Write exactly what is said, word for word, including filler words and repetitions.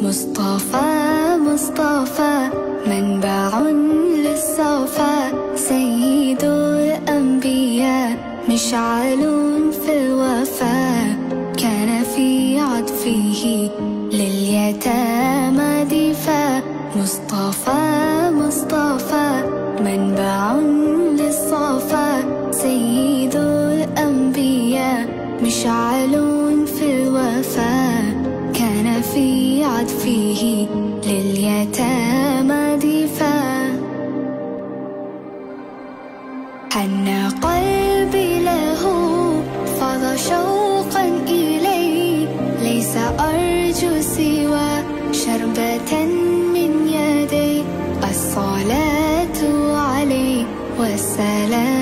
مصطفى مصطفى منبع للصفا، سيد الأنبياء مشعل في الوفا، كان في عطفه لليتامى دفا. مصطفى مصطفى منبع للصفا، سيد الأنبياء مشعل في الوفا، كان في عطفه لليتامى دفا. حن قلبي له فاض شوقا إليه، ليس أرجو سوى شربة من يديه. الصلاة عليه والسلام